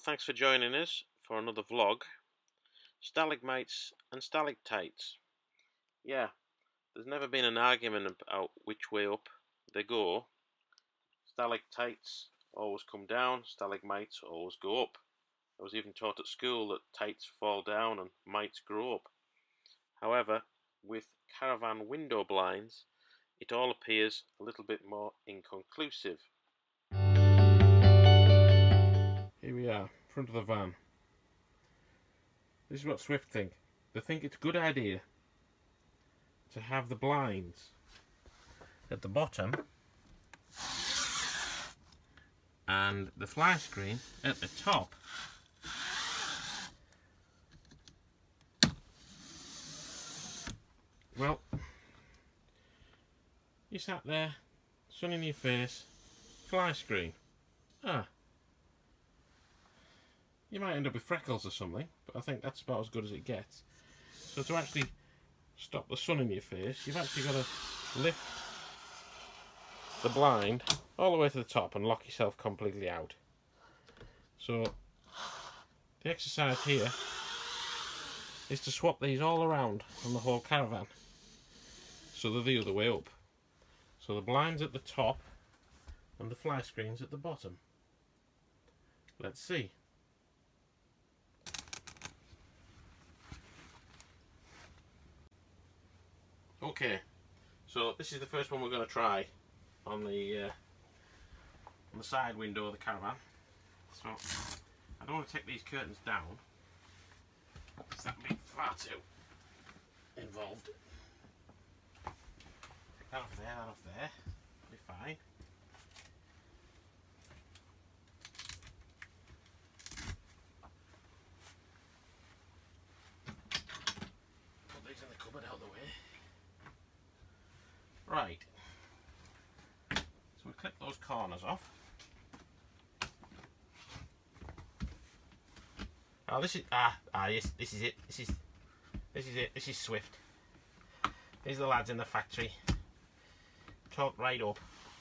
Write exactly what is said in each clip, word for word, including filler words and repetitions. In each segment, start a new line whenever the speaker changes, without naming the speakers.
thanks for joining us for another vlog. Stalagmites and stalactites. Yeah, there's never been an argument about which way up they go. Stalactites always come down, stalagmites always go up. I was even taught at school that tights fall down and mites grow up. However, with caravan window blinds, it all appears a little bit more inconclusive. Here we are, in front of the van. This is what Swift think. They think it's a good idea to have the blinds at the bottom and the fly screen at the top. Well, you sat there, sun in your face, fly screen. Ah. You might end up with freckles or something, but I think that's about as good as it gets. So to actually stop the sun in your face, you've actually got to lift the blind all the way to the top and lock yourself completely out. So the exercise here is to swap these all around on the whole caravan so they're the other way up. So the blind's at the top and the fly screen's at the bottom. Let's see. Okay, so this is the first one we're going to try on the uh, on the side window of the caravan. So I don't want to take these curtains down because that would be far too involved. Take that off there, that off there, be fine. Put these in the cupboard out of the way. Right, so we clip those corners off. Oh, this is ah ah yes, this is it. This is this is it. This is Swift. These are the lads in the factory. Talk right up.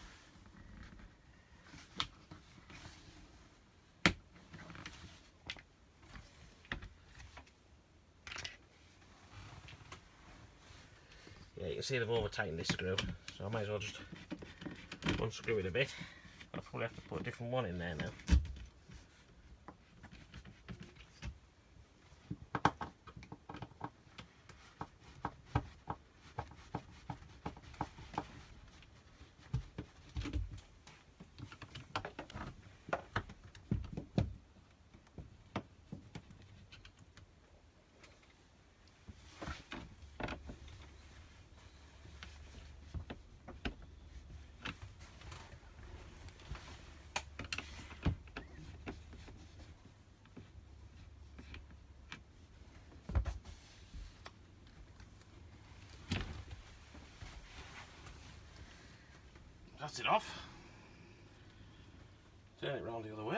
Yeah, you can see they've over tightened this screw, so I might as well just unscrew it a bit. I'll probably have to put a different one in there now. That's it off. Turn it round the other way.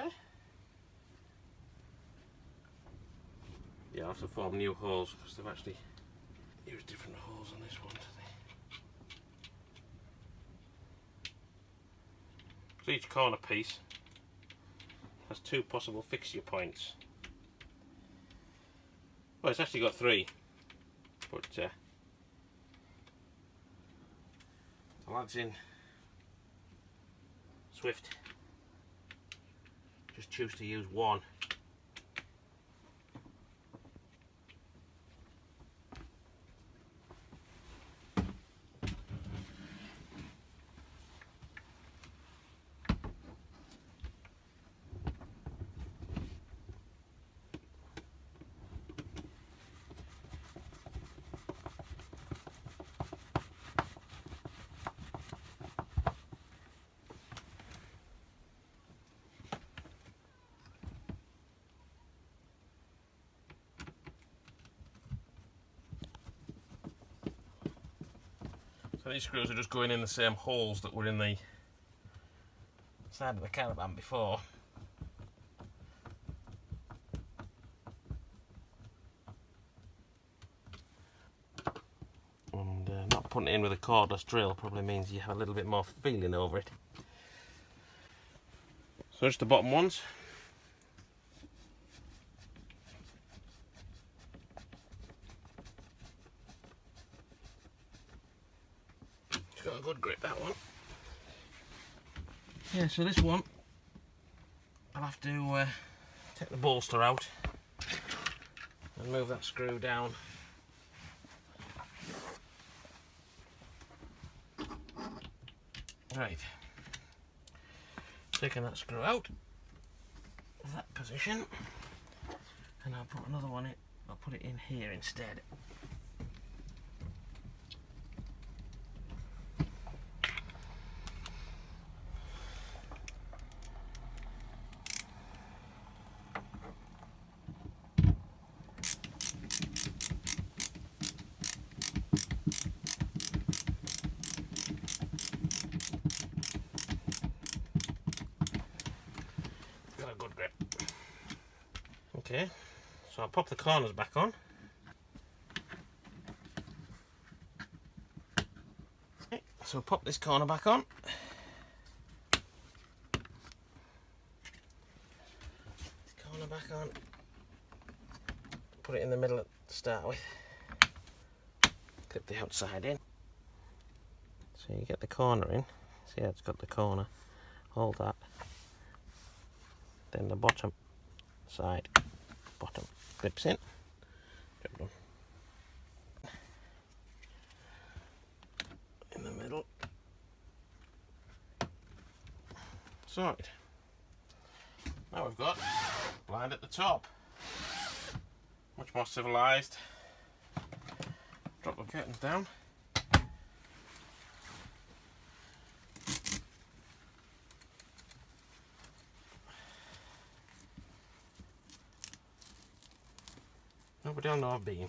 Yeah, I'll have to form new holes because they've actually used different holes on this one today. So each corner piece has two possible fixture points. Well, it's actually got three, but uh, the lads in Swift just choose to use one. So these screws are just going in the same holes that were in the side of the caravan before. And uh, not putting it in with a cordless drill probably means you have a little bit more feeling over it. So just the bottom ones. got a good grip, that one. Yeah, so this one, I'll have to uh, take the bolster out and move that screw down. Right, taking that screw out of that position, and I'll put another one in. I'll put it in here instead. Got a good grip. Okay, so I'll pop the corners back on. Okay, so pop this corner back on. This corner back on. Put it in the middle to start with. Clip the outside in. So you get the corner in. See how it's got the corner. Hold that. Then the bottom side, bottom clips in. Job done. In the middle. Sorted. Now we've got blind at the top. Much more civilised. Drop the curtains down. Nobody will know I've been.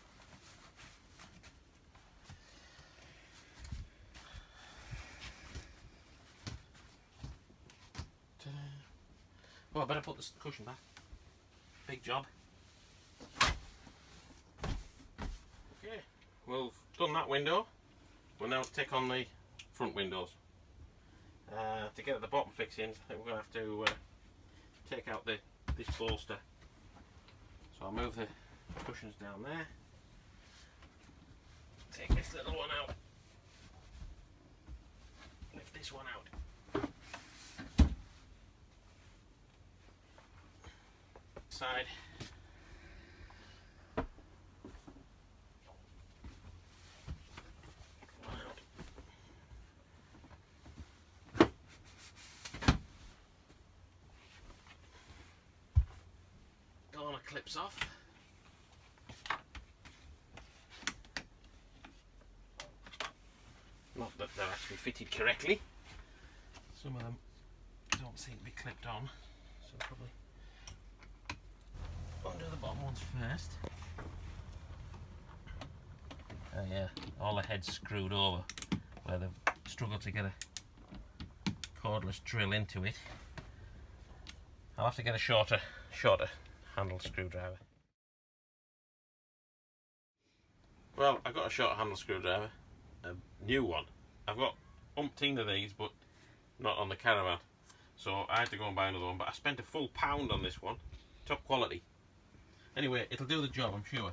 Well, I better put this cushion back. Big job. Okay, we've done that window. We'll now take on the front windows. Uh, to get the bottom fixings, I think we're going to have to uh, take out the this bolster. So I'll move the cushions down there. Take this little one out. Lift this one out. Side. One out. Corner clips off. Not that they're actually fitted correctly. Some of them don't seem to be clipped on, so probably undo the bottom ones first. Oh yeah, all the heads screwed over where they've struggled to get a cordless drill into it. I'll have to get a shorter, shorter handle screwdriver. Well, I've got a short handle screwdriver. A new one. I've got umpteen of these, but not on the Caravan, so I had to go and buy another one, but I spent a full pound on this one. Top quality. Anyway, it'll do the job, I'm sure.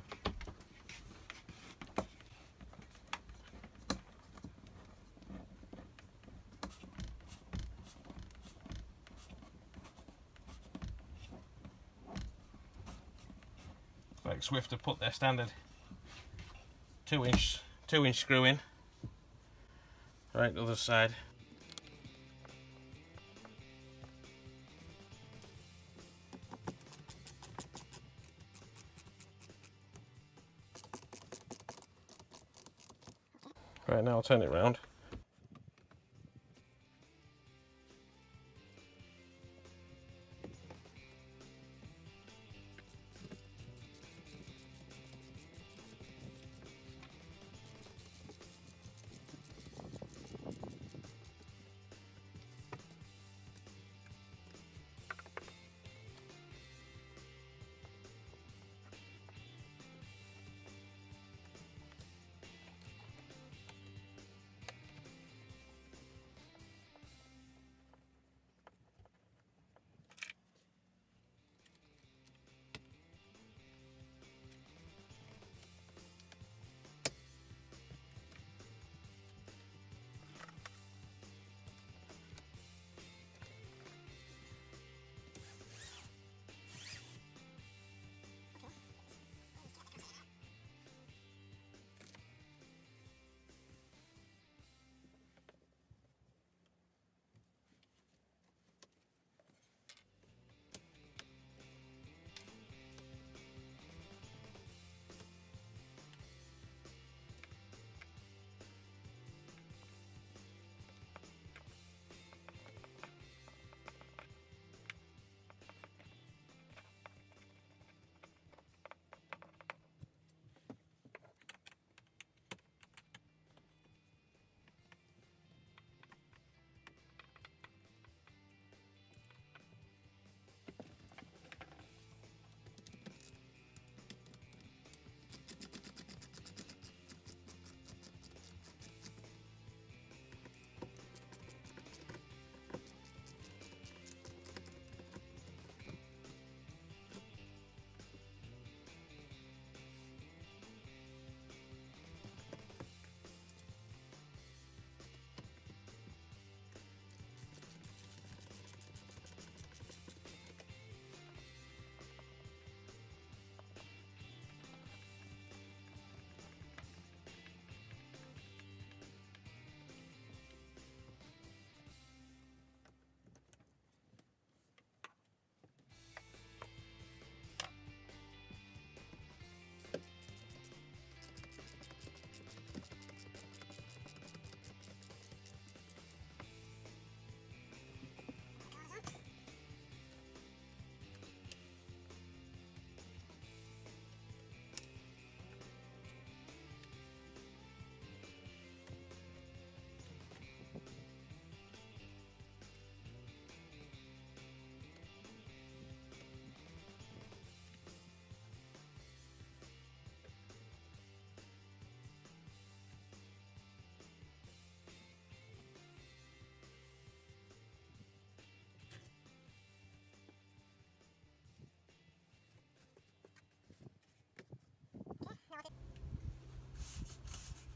Like Swift have put their standard two inch two inch screw in. Right, the other side. Right, now I'll turn it round.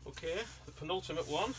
Okay, the penultimate one.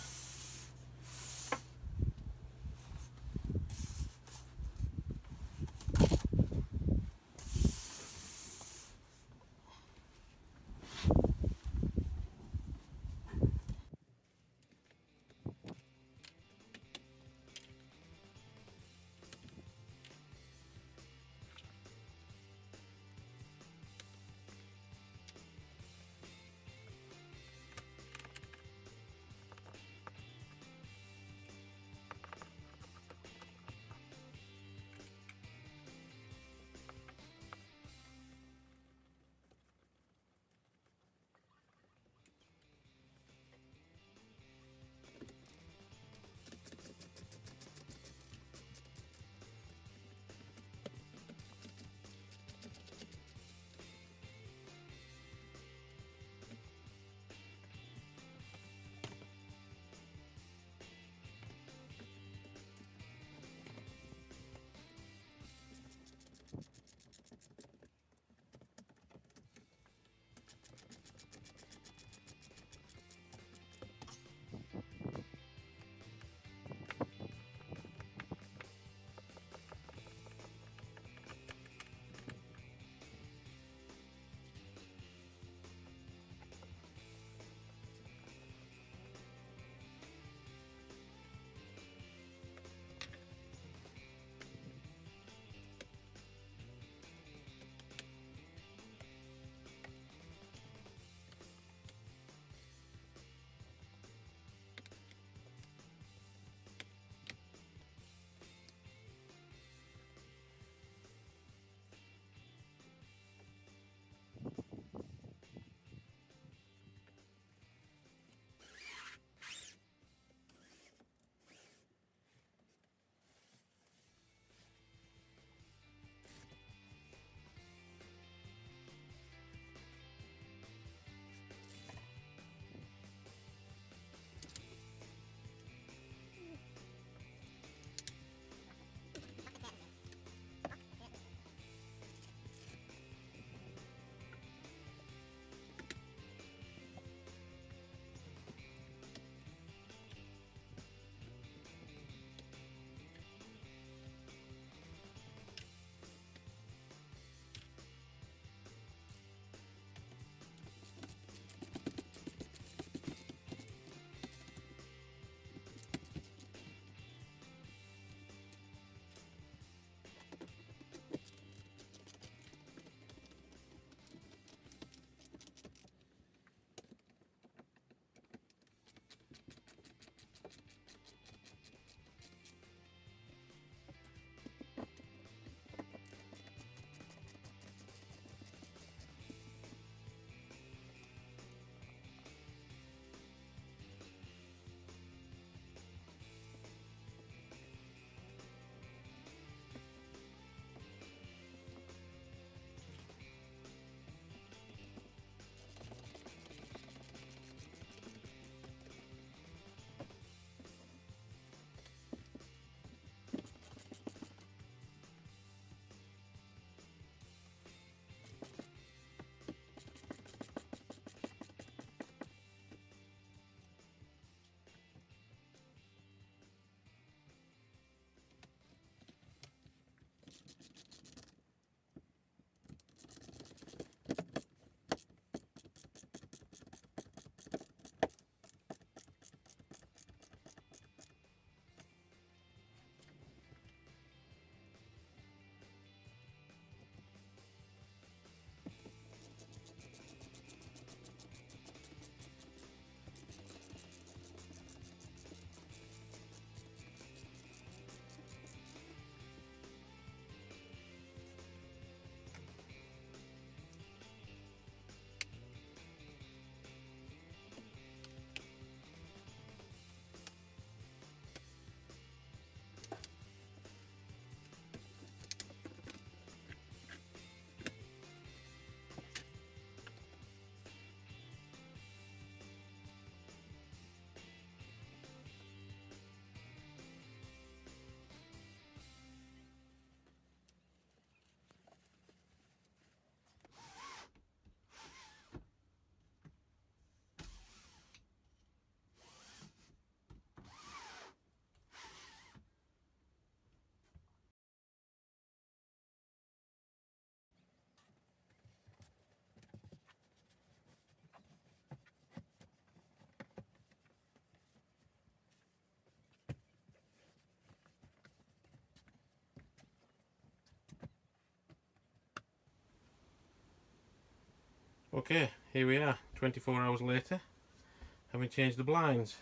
Okay, here we are, twenty-four hours later, having changed the blinds.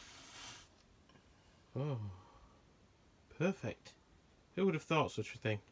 Oh, perfect. Who would have thought such a thing?